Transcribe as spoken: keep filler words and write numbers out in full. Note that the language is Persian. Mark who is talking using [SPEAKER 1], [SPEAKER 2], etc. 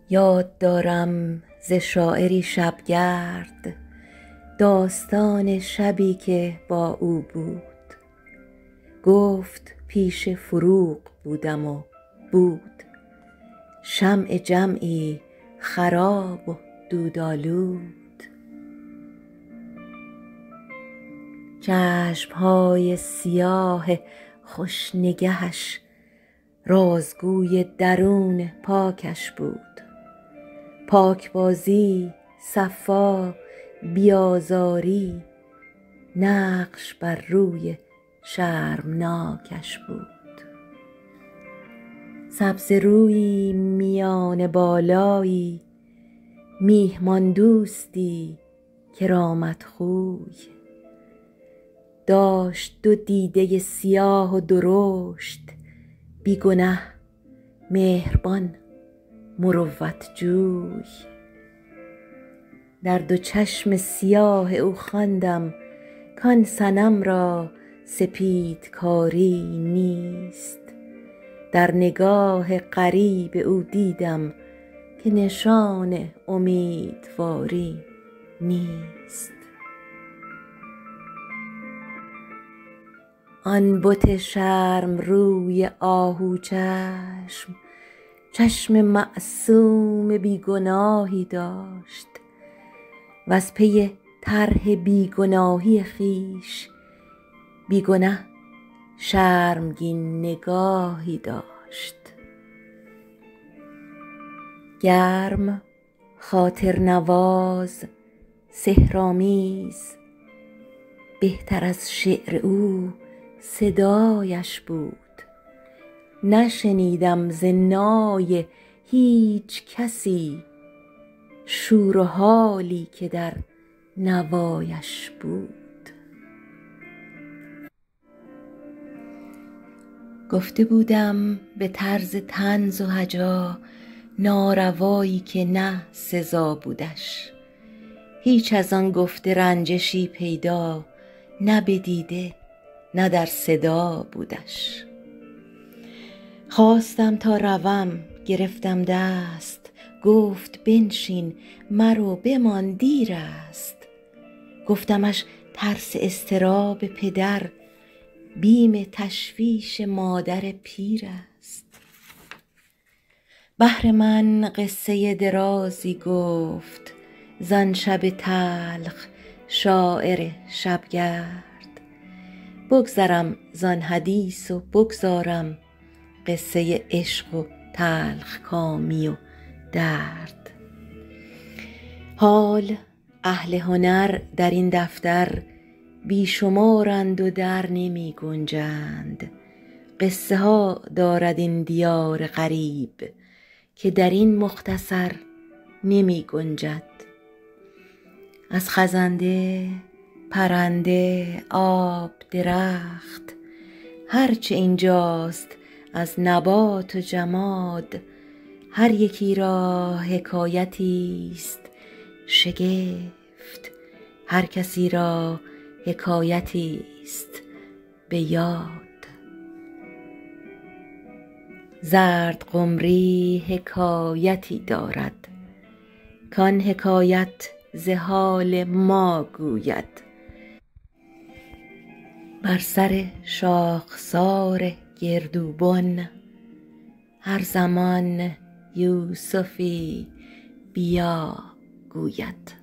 [SPEAKER 1] یاد دارم ز شاعری شبگرد داستان شبی که با او بود. گفت پیش فروغ بودم و بود شمع جمعی خراب و دودآلود. چشمهای سیاه خوش نگهش رازگوی درون پاکش بود. پاکبازی، صفا، بیازاری نقش بر روی شرمناکش بود. سبزه رویی میانه بالایی، میهمان دوستی کرامت خوی. داشت دو دیده سیاه و درشت، بی گنه مهربان مروت جوی. در دو چشم سیاه او خواندم کان صنم را سپیدکاری نیست. در نگاه غریب او دیدم که نشان امیدواری نیست. آن بت شرم روی آهو چشم چشم معصوم بی گناهی داشت وز پی طرح بی گناهی خویش بی گنه شرمگین نگاهی داشت. گرم، خاطر نواز، سحرآمیز، بهتر از شعر او صدایش بود. نشنیدم ز نای هیچ کسی شور و حالی که در نوایش بود. گفته بودم به طرز طنز و هجا ناروایی که نه سزا بودش. هیچ از آن گفته رنجشی پیدا نه به دیده نه در صدا بودش. خواستم تا روم گرفتم دست، گفت بنشین مرو بمان دیر است. گفتمش ترس اضطراب پدر بیم تشویش مادر پیر است. بهر من قصه درازی گفت زان شب تلخ شاعر شبگرد. بگذرم زان حدیث و بگذارم قصه عشق و تلخ کامی و درد. حال اهل هنر در این دفتر بیشمارند و در نمی گنجند. قصه ها دارد این دیار غریب که در این مختصر نمی گنجد. از خزنده، پرنده، آب، درخت هرچه اینجاست از نبات و جماد هر یکی را حکایتی است شگفت. هر کسی را حکایتی است به یاد. زرد قمری حکایتی دارد کان حکایت ز حال ما گوید. بر سر شاخسار گردوبن هر زمان یوسفی بیا گوید.